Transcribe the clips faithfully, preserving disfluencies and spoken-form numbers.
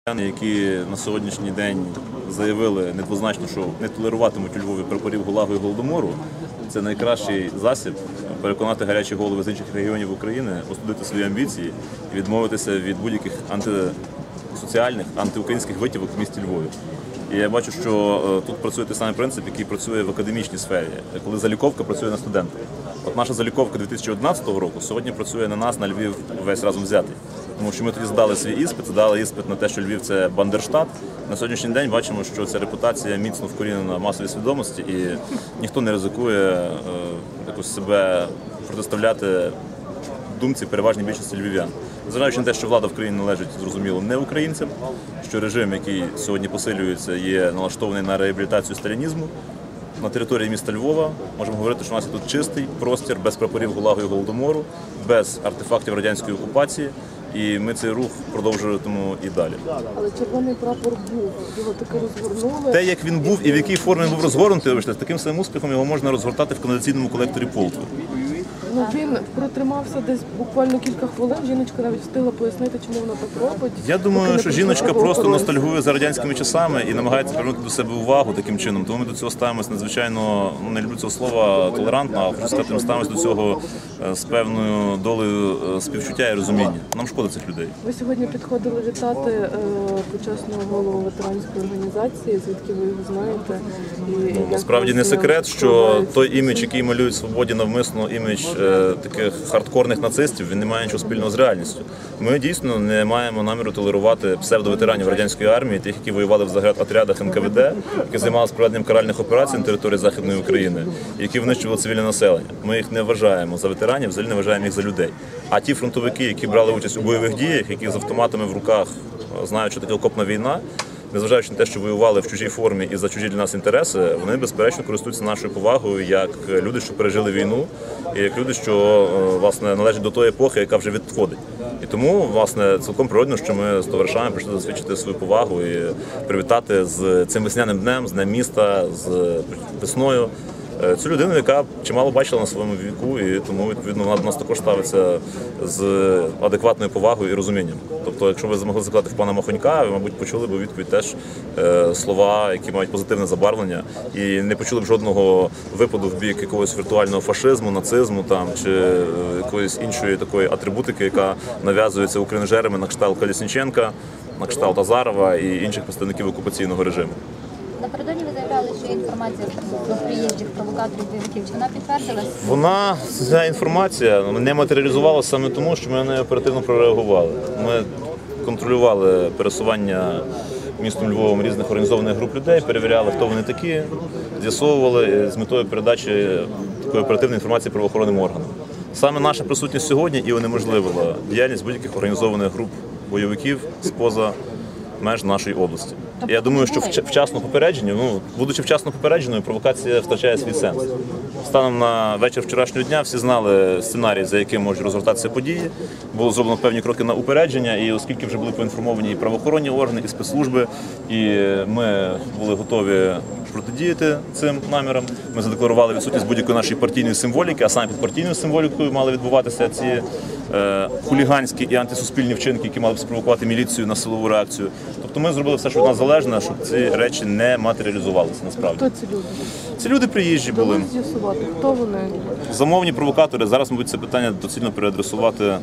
Які на сьогоднішній день заявили недвозначно, що не толеруватимуть у Львові прапорів ГУЛАГу і Голодомору, це найкращий засіб переконати гарячі голови з інших регіонів України остудити свої амбіції і відмовитися від будь-яких антисоціальних, антиукраїнських витівок в місті Львові. І я бачу, що тут працює той самий принцип, який працює в академічній сфері, коли заліковка працює на студентів. От наша заліковка дві тисячі одинадцятого року сьогодні працює на нас, на Львів весь разом взятий. Тому що ми тоді здали свій іспит, здали іспит на те, що Львів – це Бандерштат. На сьогоднішній день бачимо, що ця репутація міцно вкорінена в масовій свідомості і ніхто не ризикує е, якось себе протиставляти думці переважній більшості львів'ян. Зважаючи на те, що влада в країні належить, зрозуміло, не українцям, що режим, який сьогодні посилюється, є налаштований на реабілітацію сталінізму. На території міста Львова можемо говорити, що у нас є тут чистий простір, без прапорів ГУЛАГу і Голодомору, без артефактів радянської окупації. І ми цей рух продовжуватимемо і далі. Але червоний прапор був, його таки розгорнули. Те, як він був і в якій формі він був розгорнутий, з таким самим успіхом його можна розгортати в каналізаційному колекторі Полтви. Ну, він протримався десь буквально кілька хвилин, жіночка навіть встигла пояснити, чому вона так робить. Я думаю, що жіночка просто ностальгує за радянськими часами і намагається привернути до себе увагу таким чином. Тому ми до цього ставимося надзвичайно, ну, не люблю цього слова, толерантно, а хочу сказати, ми ставимося до цього з певною долею співчуття і розуміння. Нам шкода цих людей. Ви сьогодні підходили вітати е, почесного голову ветеранської організації, звідки ви його знаєте? І ну, насправді не секрет, що той імідж, який малюють свободі навмисно, імідж е, таких хардкорних нацистів, він не має нічого спільного з реальністю. Ми дійсно не маємо наміру толерувати псевдоветеранів радянської армії, тих, які воювали в заградотрядах ен ка ве де, які займалися проведенням каральних операцій на території Західної України, які внищували цивільне населення. Ми їх не вважаємо за ветеранів, взагалі не вважаємо їх за людей. А ті фронтовики, які брали участь у бойових діях, які з автоматами в руках знають, що таке окопна війна, незважаючи на те, що воювали в чужій формі і за чужі для нас інтереси, вони, безперечно, користуються нашою повагою як люди, що пережили війну, і як люди, що, власне, належать до тої епохи, яка вже відходить. І тому, власне, цілком природно, що ми з товаришами прийшли засвідчити свою повагу і привітати з цим весняним днем, з Днем міста, з весною цю людину, яка чимало бачила на своєму віку, і тому, відповідно, вона до нас також ставиться з адекватною повагою і розумінням. Тобто, якщо ви змогли запитати в пана Махонька, ви, мабуть, почули б у відповідь теж е, слова, які мають позитивне забарвлення, і не почули б жодного випаду в бік якогось віртуального фашизму, нацизму там, чи е, якоїсь іншої такої атрибутики, яка нав'язується україножерами на кшталт Колесніченка, на кшталт Азарова і інших представників окупаційного режиму. Напередодні ви заявляли, що інформація про приїжджих провокаторів бойовиків, чи вона підтвердилась? Вона, ця інформація не матеріалізувалася саме тому, що ми на неї оперативно прореагували. Ми контролювали пересування містом Львовом різних організованих груп людей, перевіряли, хто вони такі, з'ясовували з метою передачі такої оперативної інформації правоохоронним органам. Саме наша присутність сьогодні і унеможливила діяльність будь-яких організованих груп бойовиків з-поза меж нашої області. Я думаю, що вчасно попередження, ну, будучи вчасно попередженою, провокація втрачає свій сенс. Станом на вечір вчорашнього дня всі знали сценарій, за яким можуть розгортатися події. Було зроблено певні кроки на упередження, і оскільки вже були поінформовані і правоохоронні органи, і спецслужби, і ми були готові протидіяти цим намірам. Ми задекларували відсутність будь-якої нашої партійної символіки, а саме під партійною символікою мали відбуватися ці е, хуліганські і антисуспільні вчинки, які мали б спровокувати міліцію на силову реакцію. Тобто ми зробили все, що від нас залежно, щоб ці речі не матеріалізувалися насправді. Хто ці люди? Ці люди приїжджі були. Вдалося з'ясувати, хто вони? Замовні провокатори. Зараз, мабуть, це питання доцільно переадресувати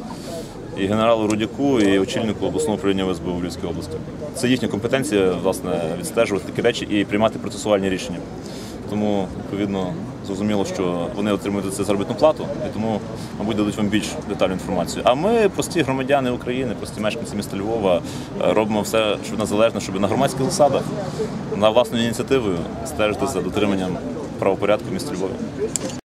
і генералу Рудяку, і очільнику обласного управління в ес бе у Львівській області. Це їхня компетенція, власне, відстежувати такі речі і приймати процесуальні рішення. Тому, відповідно, зрозуміло, що вони отримують за це заробітну плату, і тому, мабуть, дадуть вам більш детальну інформацію. А ми, прості громадяни України, прості мешканці міста Львова, робимо все, що від нас залежно, щоб на громадських засадах, на власною ініціативою стежити за дотриманням правопорядку в місті Львові.